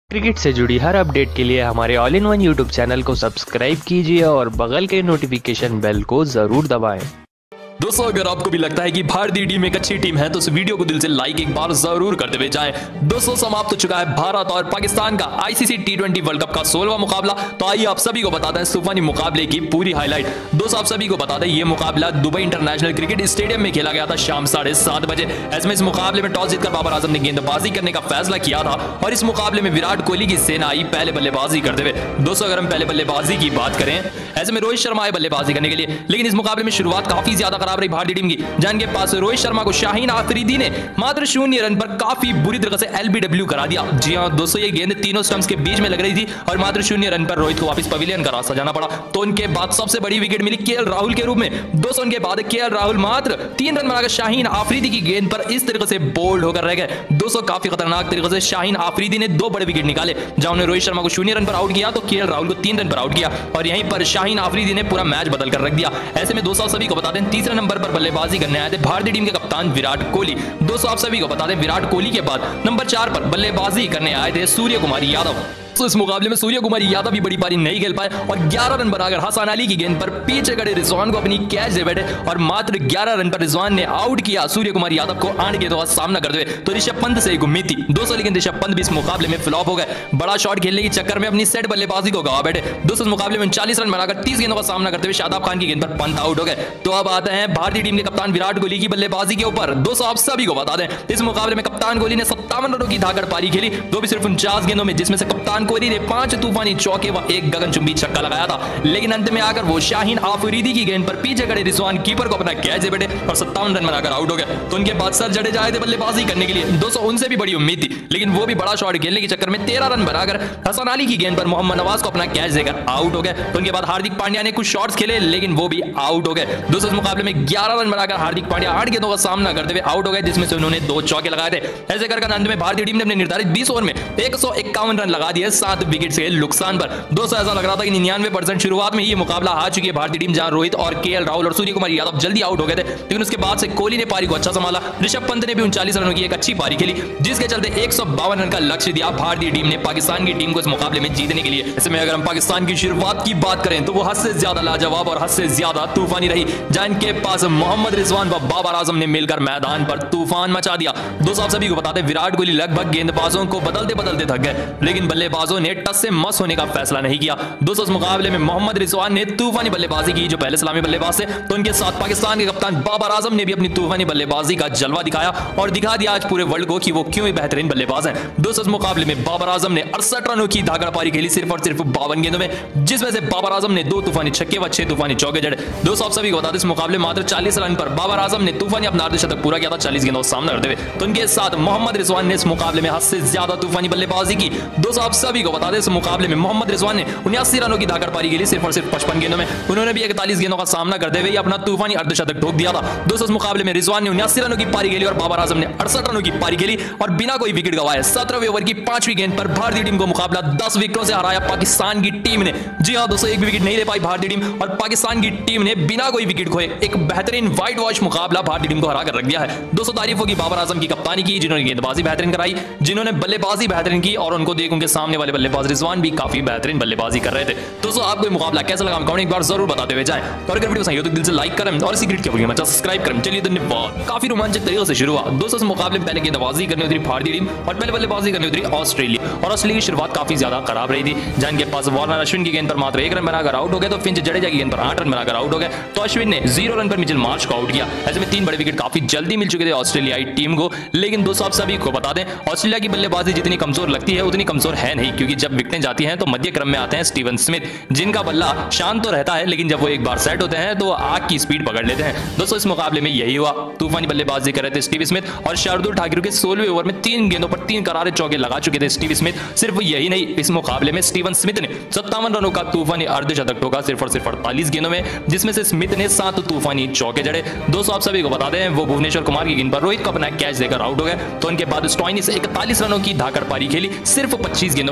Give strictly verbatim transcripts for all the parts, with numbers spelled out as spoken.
Cricket से जुड़ी हर update के लिए हमारे all in one YouTube channel को सब्सक्राइब कीजिए और बगल के नोटिफिकेशन बेल को जरूर दबाएं। दोस्तों, अगर आपको भी लगता है कि भारतीय टीम एक अच्छी टीम है तो इस वीडियो को दिल से लाइक एक बार जरूर करते हुए जाएं। दोस्तों, समाप्त हो चुका है भारत और पाकिस्तान का ICC T twenty world cup का सोलहवां मुकाबला। तो आइए आप सभी को बताते हैं तूफानी मुकाबले की पूरी हाईलाइट। दोस्तों, आप सभी को बता दें ये मुकाबला दुबई इंटरनेशनल क्रिकेट स्टेडियम में खेला गया था शाम साढ़े सात बजे। ऐसे में इस मुकाबले में टॉस जीतकर बाबर आजम ने गेंदबाजी करने का फैसला किया था और इस मुकाबले में विराट कोहली की सेना आई पहले बल्लेबाजी करते हुए। दोस्तों, अगर हम पहले बल्लेबाजी की बात करें, ऐसे में रोहित शर्मा आए बल्लेबाजी करने के लिए, लेकिन इस मुकाबले में शुरुआत काफी ज्यादा खराब रही भारतीय टीम की। जान के पास रोहित शर्मा को शाहीन आफरीदी ने मात्र शून्य रन पर काफी बुरी तरह से एलबीडब्ल्यू करा दिया। जी हां दोस्तों, ये गेंद तीनों स्टंप्स के बीच में लग रही थी और मात्र शून्य रन पर रोहित को वापस पवेलियन का रास्ता जाना पड़ा। तो उनके बाद सबसे बड़ी विकेट मिली केएल राहुल के रूप में। दोस्तों, उनके बाद केएल राहुल मात्र तीन रन बनाकर शाहीन आफरीदी की गेंद पर इस तरह से बोल्ड होकर रह गए। दोस्तों, काफी खतरनाक तरीके से शाहीन आफरीदी ने दो बड़े विकेट निकाले। जहां उन्होंने रोहित शर्मा को शून्य रन पर आउट किया तो केएल राहुल को तीन रन पर आउट किया और यहीं पर शाहीन आफरीदी ने पूरा मैच बदल कर रख दिया। ऐसे में दोस्तों, सभी को बता दें तीसरे नंबर पर बल्लेबाजी करने आए थे भारतीय टीम के कप्तान विराट कोहली। दोस्तों, आप सभी को बता दें विराट कोहली के बाद नंबर चार पर बल्लेबाजी करने आए थे सूर्य कुमार यादव। तो इस मुकाबले में सूर्य कुमार यादव भी बड़ी पारी नहीं खेल पाए और ग्यारह रन बनाकर हसन अली की गेंद पर पीछे खड़े रिजवान को अपनी कैच दे बैठे और मात्र ग्यारह रन पर रिजवान ने आउट किया सूर्य कुमार यादव को आठ गेंदों का सामना करते हुए। तो ऋषभ पंत से एक उम्मीद थी दोस्तों, लेकिन ऋषभ पंत भी इस मुकाबले में फ्लॉप हो गए। बड़ा शॉट खेलने के चक्कर में अपनी सेट बल्लेबाजी को गवा बैठे। दोस्तों, इस मुकाबले में उनचालीस रन बनाकर तीस गेंदों का सामना करते हुए शादाब खान की गेंद पर पंत आउट हो गए। तो अब आते हैं भारतीय टीम के कप्तान विराट कोहली की बल्लेबाजी के ऊपर। दोस्तों, आप सभी को बता दें इस मुकाबले में कप्तान कोहली ने सत्तावन रनों की धाकड़ पारी खेली, वो भी सिर्फ उनचास गेंदों में, जिसमें से कप्तान कोहली ने पांच तूफानी चौके व एक गगनचुंबी छक्का लगाया था। लेकिन अंत में आकर वो शाहीन आफरीदी की गेंद पर पीछे खड़े रिजवान कीपर को अपना कैच दे बैठे और सत्तावन रन बनाकर आउट हो गए। तो उनके बाद सर जडेजा आए थे बल्लेबाजी करने के लिए। दोस्तों, उनसे भी बड़ी उम्मीद थी, लेकिन वो भी बड़ा शॉट खेलने के चक्कर में तेरह रन बनाकर हसन अली की गेंद पर मोहम्मद नवाज को अपना कैच देकर आउट हो गए। तो उनके बाद हार्दिक पांड्या ने कुछ शॉट्स खेले, लेकिन वो भी आउट हो गए। दोस्तों, इस मुकाबले में ग्यारह रन बनाकर हार्दिक पांड्या आठ गेंदों का सामना करते हुए आउट हो गए, जिसमें से उन्होंने दो चौके लगाए थे। ऐसे कर अंत में भारतीय टीम ने अपने निर्धारित बीस ओवर में एक सौ इक्यावन रन लगा दिए सात विकेट के नुकसान पर। दोस्तों, ऐसा लग रहा था कि निन्यानवे परसेंट शुरुआत में ही ये मुकाबला हार चुकी है भारतीय टीम, जहां रोहित और केएल राहुल और सूर्य कुमार यादव जल्दी आउट हो गए थे। लेकिन उसके बाद से कोहली ने पारी को अच्छा संभाला। ऋषभ पंत ने भी उनचालीस रनों की एक अच्छी पारी खेली, जिसके चलते एक सौ बावन रन का लक्ष्य दिया भारतीय टीम ने पाकिस्तान की टीम को इस मुकाबले में जीतने के लिए। ऐसे में अगर हम पाकिस्तान की शुरुआत की बात करें तो वो हद से ज्यादा लाजवाब और हद से ज्यादा तूफानी रही, जहां इनके पास मोहम्मद रिजवान व बाबर आजम ने मिलकर मैदान पर तूफान मचा दिया। दोस्तों, आप सभी को बताते हैं विराट कोहली लगभग गेंदबाजों को बदलते बदलते थक गए, लेकिन बल्लेबाजों ने टस से मस होने का फैसला नहीं किया। दोस्तों, इस मुकाबले में मोहम्मद रिजवान ने तूफानी बल्लेबाजी की, जो पहले सलामी बल्लेबाज थे। तो उनके साथ पाकिस्तान के कप्तान बाबर आजम ने भी अपनी तूफानी बल्लेबाजी का जलवा दिखाया और दिखा दिया आज पूरे वर्ल्ड को कि वो क्यों बेहतरीन बल्लेबाज हैं। दोस्तों, इस मुकाबले में बाबर आजम ने अड़सठ रनों की धाकड़ पारी खेली सिर्फ और सिर्फ बावन गेंदों में, जिसमें से बाबर आजम ने दो तूफानी छक्के व छह तूफानी चौके जड़े। दोस्तों, आप सभी को बता दें इस मुकाबले में मात्र चालीस रन पर बाबर आजम ने तूफानी अपना अर्धशतक पूरा किया था चालीस गेंदों का सामना करते हुए। तो उनके साथ मोहम्मद रिजवान ने इस मुकाबले में हद से ज्यादा तूफानी बल्लेबाजी की। दोस्तों, आप सभी को बता दें इस मुकाबले में मोहम्मद रिजवान ने उन्यासी रनों की धाकड़ पारी खेली सिर्फ और सिर्फ पचपन गेंदों में। उन्होंने भी इकतालीस गेंदों का सामना करते हुए अपना तूफानी अर्धशतक ठोक दिया था। दोस्तों, इस मुकाबले में रिजवान ने उन्यासी रनों की पारी खेली और बाबर आजम ने अड़सठ रनों की पारी खेली और बिना कोई विकेट गवाए सत्रहवें ओवर की पांचवी गेंद पर भारतीय टीम को मुकाबला दस विकेटों से हराया पाकिस्तान की टीम ने। जी हां दोस्तों, एक भी विकेट नहीं ले पाई भारतीय टीम और पाकिस्तान की टीम ने बिना कोई विकेट खोए एक बेहतरीन व्हाइट वॉश मुकाबला भारतीय टीम को हरा कर रख दिया है। दोस्तों, तारीफ होगी बाबर आजम की कप्तानी की, जिन्होंने गेंदबाजी बेहतरीन कराई, जिन्होंने बल्लेबाजी बेहतरीन की और उनको देख उनके सामने वाले बल्लेबाज रिजवान भी काफी बेहतरीन बल्लेबाजी कर रहे थे। दोस्तों, आपको मुकाबला कैसा लगा कमेंट एक बार जरूर बताते हुए जाएं और अगर वीडियो पसंद आई तो दिल से लाइक करें और इसी क्रिकेट के वीडियो में सब्सक्राइब करें। चलिए धन्यवाद। काफी रोमांचक तरीके से शुरू हुआ। दोस्तों, इस मुकाबले में पहले गेंदबाजी करने उतरी भारतीय टीम और पहले बल्लेबाजी करने उतरी ऑस्ट्रेलिया और ऑस्ट्रेलिया की शुरुआत काफी ज्यादा खराब रही थी, जहां इनके पास वार्नर अश्विन की गेंद पर मात्र एक रन बनाकर आउट हो गए तो फिंच जडेजा की गेंद पर आठ रन बनाकर आउट हो गए। तो अश्विन ने जीरो रन पर मिचेल मार्श को आउट किया। ऐसे में तीन बड़े विकेट काफी जल्दी मिल चुके थे ऑस्ट्रेलियाई टीम को। लेकिन दोस्तों, आप सभी को बता दें ऑस्ट्रेलिया की बल्लेबाजी जितनी कमजोर लगती है उतनी कमजोर है नहीं, क्योंकि जब विकेटें जाती हैं तो मध्य क्रम में आते हैं स्टीवन स्मिथ, जिनका बल्ला शांत तो रहता है लेकिन जब वो एक बार सेट होते हैं तो आग की स्पीड पकड़ लेते हैं। दोस्तों, इस मुकाबले में यही हुआ। तूफानी बल्लेबाजी कर रहे थे स्टीव स्मिथ और शार्दुल ठाकुर के सोलहवें ओवर में तीन गेंदों पर तीन करारे चौके लगा चुके थे स्टीव स्मिथ। सिर्फ यही नहीं, इस मुकाबले में स्टीवन स्मिथ ने सत्तावन रनों का तूफानी अर्धशतक ठोका सिर्फ और सिर्फ अड़तालीस गेंदों में, जिसमें से स्मिथ ने सात तूफानी चौके जड़े। दोस्तों, आप सभी को बता दें वो भुवनेश्वर कुमार की गेंद पर रोहित को अपना कैच देकर आउट हो गए। तो उनके बाद स्टॉइनिस इकतालीस रनों की धाकड़ पारी खेली सिर्फ पच्चीस गेंदों में।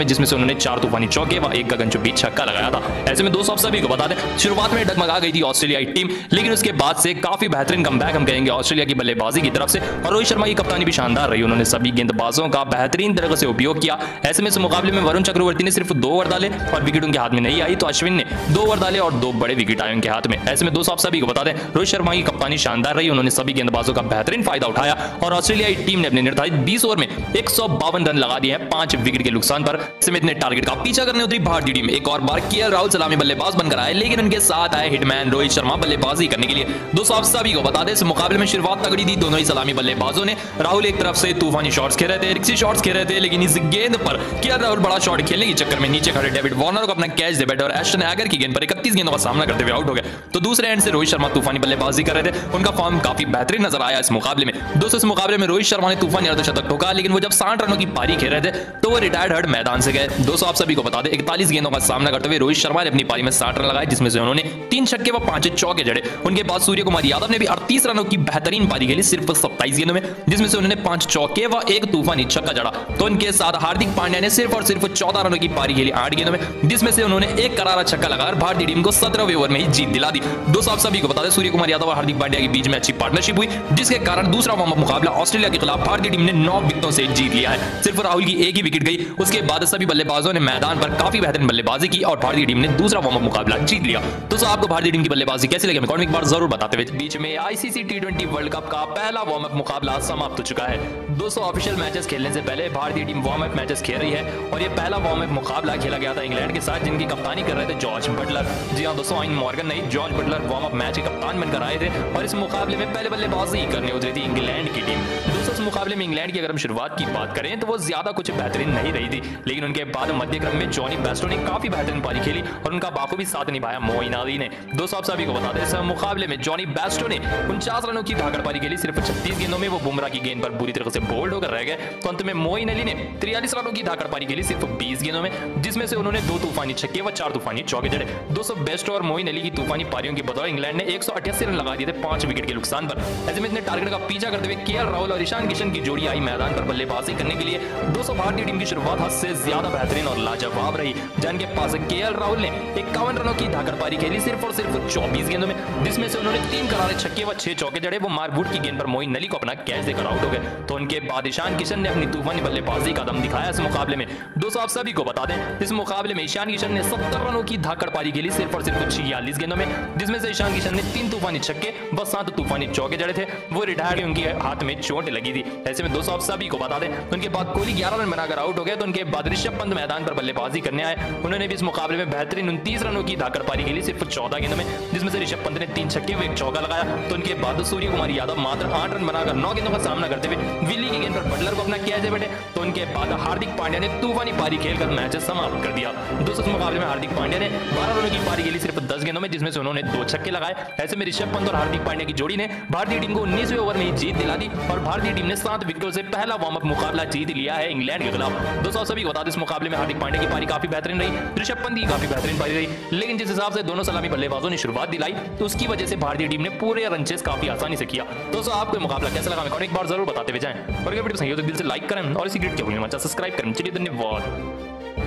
में, जिसमें से उन्होंने चार तूफानी चौके व एक गगनचुंबी छक्का लगाया था। ऐसे में दोस्तों आप सभी को बता दें, शुरुआत में डगमगा गई थी ऑस्ट्रेलियाई टीम, लेकिन उसके बाद से काफी बेहतरीन कमबैक हम कहेंगे ऑस्ट्रेलिया की बल्लेबाजी की तरफ से, और रोहित शर्मा की कप्तानी भी शानदार रही। उन्होंने सभी गेंदबाजों का बेहतरीन तरीके से उपयोग किया। ऐसे में इस मुकाबले में वरुण चक्रवर्ती ने सिर्फ दो ओवर डाले और विकेट उनके हाथ में नहीं आई, तो अश्विन ने दो ओवर डाले और दो बड़े विकेट आए उनके हाथ में। ऐसे में दोस्तों आप सभी को बता दें, रोहित शर्मा की कप्तानी शानदार रही। उन्होंने सभी गेंदबाजों का बेहतरीन फायदा उठाया और ऑस्ट्रेलियाई टीम ने अपने निर्धारित बीस ओवर में एक सौ बावन रन लगा दिए हैं पांच विकेट के नुकसान पर। ऐसे में इतने टारगेट का पीछा करने उतरी भारतीय टीम। एक और बार केएल राहुल सलामी बल्लेबाज बनकर आए, लेकिन उनके साथ आए हिटमैन रोहित शर्मा बल्लेबाजी करने के लिए। दोस्तों आप सभी को बता दें, इस मुकाबले में शुरुआत तगड़ी थी दोनों ही सलामी बल्लेबाजों ने। राहुल एक तरफ से तूफानी शॉट्स खेल रहे थे, रिक्सी शॉट्स खेल रहे थे, लेकिन इस गेंद पर केएल राहुल बड़ा शॉट खेलने के चक्कर में नीचे खड़े डेविड वार्नर को अपना कैच दे बैठे और एस्टन एगर की गेंद पर इकतीस गेंदों का सामना करते हुए आउट हो गए। तो दूसरे एंड से रोहित शर्मा तूफानी बल्लेबाजी कर रहे थे। उनका फॉर्म काफी बेहतरीन नजर आया इस मुकाबले में। दोस्तों इस मुकाबले में रोहित शर्मा ने तूफानी अर्धशतक ठोका, लेकिन वो जब साठ रनों की पारी खेल रहे थे तो वो रिटायर्ड हर्ड मैदान से गए। दोस्तों आप सभी को बता दें, इकतालीस गेंदों का सामना करते हुए रोहित शर्मा ने अपनी पारी में साठ रन लगाए, जिसमें से उन्होंने तीन छक्के व पांच चौके जड़े। उनके बाद सूर्य कुमार यादव ने भी अड़तीस रनों की बेहतरीन पारी खेली सिर्फ सत्ताईस गेंदों में, जिसमें से उन्होंने पांच चौके व एक तूफानी छक्का जड़ा। तो उनके साथ हार्दिक पांड्या ने सिर्फ और सिर्फ चौदह रनों की पारी खेली आठ गेंदों में, जिसमें से उन्होंने एक करारा छक्का लगाकर भारतीय टीम को सत्रहवें ओवर में ही जीत दिला दी। दोस्तों आप सभी को बता दें, सूर्य कुमार यादव और हार्दिक पांड्या के बीच में अच्छी पार्टनरशिप हुई, जिसके कारण दूसरा वार्म अप मुकाबला ऑस्ट्रेलिया के खिलाफ भारतीय टीम ने नौ विकेटों से जीत लिया है। सिर्फ राहुल की एक ही विकेट गई। उसके बाद सभी बल्लेबाजों ने मैदान पर काफी बेहतरीन बल्लेबाजी की और भारतीय टीम ने दूसरा वार्म अप मुकाबला जीत लिया। दोस्तों आपको भारतीय टीम की बल्लेबाजी कैसी लगी, कमेंट में एक बार जरूर बताते हुए। बीच में ICC T twenty world cup का पहला वार्म अप मुकाबला समाप्त हो चुका है। दोस्तों ऑफिशियल मैचेस खेलने से पहले भारतीय टीम वार्म अप मैचेस खेल रही है और ये पहला वार्म अप मुकाबला खेला गया था इंग्लैंड के साथ, जिनकी कप्तानी कर रहे थे जॉर्ज बटलर। जी हां दोस्तों, आइन मॉर्गन नहीं, George Buttler warm up match के कप्तान बनकर आए थे और इस मुकाबले में पहले बल्लेबाजी करने उतरी थी इंग्लैंड की टीम। दोस्तों इस मुकाबले में इंग्लैंड की अगर हम शुरुआत की बात करें तो वो ज्यादा कुछ बेहतरीन नहीं रही थी, लेकिन उनके बाद मध्य क्रम में जॉनी बेस्टो ने काफी बेहतरीन पारी खेली और उनका बाखूबी साथ निभाया मोइन अली ने। दोस्तों आप सभी को बता दें, इस मुकाबले में जॉनी बेस्टो ने उनचास रनों की धाकड़ पारी खेली सिर्फ छत्तीस गेंदों में। वो बुमराह की गेंद पर बुरी तरह से बोल्ड होकर रह गए, तो अंत में मोइन अली ने तिरालीस रनों की धाकड़ पारी खेली सिर्फ बीस गेंदों में, जिसमें से उन्होंने दो तूफानी छक्के व चार तूफानी चौके जड़े। दोस्तों बेस्टो और मोइन अली की तूफानी पारियों की बदौलत इंग्लैंड ने एक सौ अठासी रन लगा दिए थे पांच विकेट के नुकसान पर। ऐसे में इतने टारगेट का पीछा करते हुए केएल राहुल और ईशान किशन की जोड़ी आई मैदान पर बल्लेबाजी करने के लिए। दोस्तों भारतीय टीम की शुरुआत हद से ज्यादा बेहतरीन और लाजवाब रही, जिनके पास केएल राहुल ने इक्यावन रनों की धाकड़ पारी खेली सिर्फ और सिर्फ चौबीस गेंदों में, जिसमें से उन्होंने तीन करारे छक्के व छह चौके जड़े। वो मार्कवुड की गेंद पर मोइन अली को अपना कैच देकर आउट हो गए। तो उनके बाद ईशान किशन ने अपनी तूफानी बल्लेबाजी का दम दिखाया इस मुकाबले में। दोस्तों आप सभी को बता दें, इस मुकाबले में ईशान किशन ने सत्तर रनों की धाकड़ पारी खेली सिर्फ और सिर्फ छियालीस गेंदों में, जिसमें से ईशान किशन ने तीन तूफानी छक्के व सात तूफानी चौके जड़े थे। वो रिटायर्ड, उनके हाथ में चोट लगी थी। ऐसे में दोस्तों आप सभी को बता दें, उनके बाद कोहली ग्यारह रन बनाकर आउट हो गए। तो उनके बाद ऋषभ पंत मैदान पर बल्लेबाजी करने आए। उन्होंने भी इस मुकाबले में बेहतरीन उनतीस रनों की धाकड़ पारी खेली सिर्फ चौदह गेंदों में, जिसमें से ऋषभ पंत ने तीन छक्के व एक चौका लगाया। तो उनके बाद सूर्य कुमार यादव मात्र आठ रन बनाकर नौ गेंदों का सामना करते हुए विली की गेंद पर बटलर को अपना कैच दे बैठे। तो उनके बाद हार्दिक पांड्या ने तूफानी पारी खेलकर मैच समाप्त कर दिया। दोस्तों इस मुकाबले में हार्दिक पांड्या ने बारह रनों की पारी खेली सिर्फ दस गेंदों में, जिसमें से उन्होंने दो छक्के लगाए। ऐसे में ऋषभ पंत और हार्दिक पांड्या की जोड़ी ने भारतीय टीम को उन्नीसवें ओवर में ही जीत दिला दी और भारतीय टीम ने सात विकेटों से पहला वार्म अप मुकाबला जीत लिया है इंग्लैंड के खिलाफ। दोस्तों सभी बता दें, इस मुकाबले में हार्दिक पांड्या की पारी काफी बेहतरीन रही, ऋषभ पंत की काफी बेहतरीन पारी रही, लेकिन जिस हिसाब से दोनों सलामी बल्लेबाजों ने शुरुआत दिलाई तो उसकी वजह से भारतीय टीम ने पूरे रन चेस काफी आसानी से किया। दोस्तों आपको मुकाबला कैसा लगा कमेंट एक बार जरूर बताते हुए जाएं और अगर वीडियो सही हो तो दिल से लाइक करें और इसी क्रिकेट के भूलने मत सब्सक्राइब करें। चलिए धन्यवाद।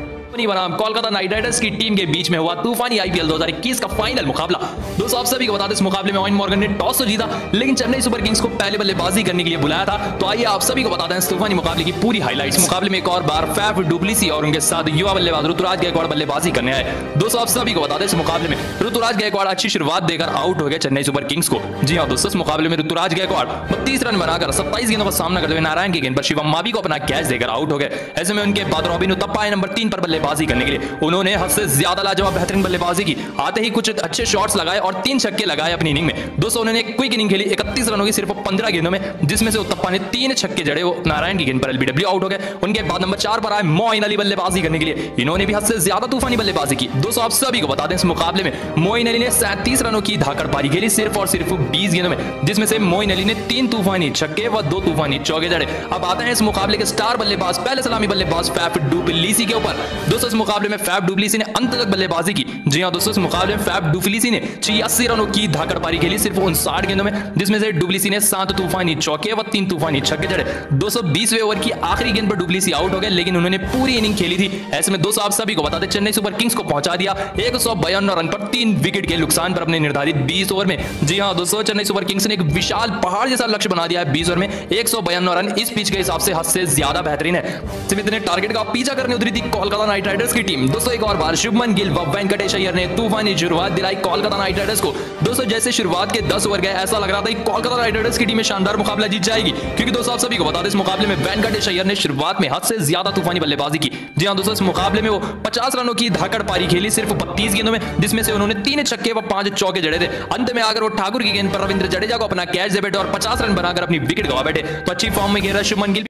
बनाम कोलकाता नाइट राइडर्स की टीम के बीच में हुआ तूफानी आईपीएल दो हज़ार इक्कीस का फाइनल मुकाबला। दोस्तों आप सभी को बता दें, इस मुकाबले में आइन मॉर्गन ने टॉस तो जीता, लेकिन चेन्नई सुपर किंग्स को पहले बल्लेबाजी करने के लिए बुलाया था। तो आइए आप सभी को बता दें इस तूफानी मुकाबले की पूरी हाइलाइट्स। मुकाबले में एक और बार फैफ डुप्लेसी और उनके साथ युवा बल्लेबाज ऋतुराज गायकवाड़ बल्लेबाजी करने आए। दोस्तों आप सभी को बता दें, इस मुकाबले में ऋतुराज गायकवाड़ अच्छी शुरुआत देकर आउट हो गए चेन्नई सुपर किंग्स को। जी हाँ दोस्तों, इस मुकाबले में ऋतुराज गायकवाड़ बत्तीस रन बनाकर सत्ताईस गेंदों का सामना करते हुए नारायण की गेंद पर शिवम मावी को अपना कैच देकर आउट हो गए। ऐसे में उनके बाद रॉबिन उतप्पा आए नंबर तीन पर बल्लेबाजी करने के लिए। उन्होंने हद से ज्यादा लाजवाब बेहतरीन बल्लेबाजी की, आते ही कुछ अच्छे शॉट्स लगाए और तीन छक्के लगाए अपनी इनिंग में। दोस्तों उन्होंने एक क्विक इनिंग खेली इकतीस रनों की सिर्फ पंद्रह गेंदों में, जिसमें से उतप्पा ने तीन छक्के जड़े, वो नारायण की गेंद पर एलबीडब्ल्यू आउट हो गए। उनके बाद नंबर चार पर आए मोइन अली बल्लेबाजी करने के लिए। इन्होंने भी हद से ज्यादा तूफानी बल्लेबाजी की। दोस्तों आप सभी को बता दें, इस मुकाबले में मोइन अली ने सैंतीस रनों की धाकड़ पारी खेली सिर्फ और सिर्फ बीस गेंदों में, जिसमें से मोइन अली ने तीन तूफानी छक्के व दो तूफानी चौके जड़े। अब आते हैं इस मुकाबले के स्टार बल्लेबाज, पहले सलामी बल्लेबाज फैफ डुप्लेसी के ऊपर। दोस्तों दोस्तों इस मुकाबले में फैफ डुप्लेसी ने अंत तक बल्लेबाजी की। जी हां दोस्तों, इस मुकाबले में फैफ डुप्लेसी ने छियासी रनों की धाकड़ पारी खेली सिर्फ उनसाठ गेंदों में, जिसमें से डुप्लेसी ने सात तूफानी चौके व तीन तूफानी छक्के जड़े। दो सौ बीसवें ओवर की आखिरी गेंद पर डुप्लेसी आउट हो गए, लेकिन उन्होंने पूरी इनिंग खेली थी। ऐसे में दोस्तों आप सभी को बता दें, चेन्नई सुपर किंग्स को पहुंचा दिया एक सौ बयानवे रन पर तीन विकेट के नुकसान पर अपने निर्धारित बीस ओवर में। जी हां दोस्तों, चेन्नई सुपर किंग्स ने एक विशाल पहाड़ जैसा लक्ष्य बना दिया है बीस ओवर में। एक सौ बयानवे रन इस पिच के हिसाब से हद से ज्यादा बेहतरीन है। समिति ने टारगेट का पीछा करने उतरी थी कोलकाता नाइट राइडर्स की टीम। दोस्तों एक और बार शुभमन गिल व वेंकटेश अय्यर ने तूफानी शुरुआत दिलाई कोलकाता नाइट राइडर्स को। दोस्तों जैसे शुरुआत के दस ओवर गए, ऐसा लग रहा था कि कोलकाता नाइट राइडर्स की टीम में शानदार मुकाबला जीत जाएगी, क्योंकि दोस्तों आप सभी को बता दें, इस मुकाबले में वेंकटेश अय्यर ने शुरुआत में हद से ज्यादा तूफानी बल्लेबाजी की। जी हां दोस्तों, इस मुकाबले में वो पचास रनों की धाकड़ पारी खेली सिर्फ बत्तीस गेंदों में, जिसमें से उन्होंने तीन छक्के व पांच चौके जड़े थे। अंत में आकर वो ठाकुर की गेंद पर रविंद्र जडेजा को अपना कैच दे बैठे और पचास रन बनाकर अपनी विकेट गवा बैठे। तो अच्छी फॉर्म में खेल रहा शुभमन गिल।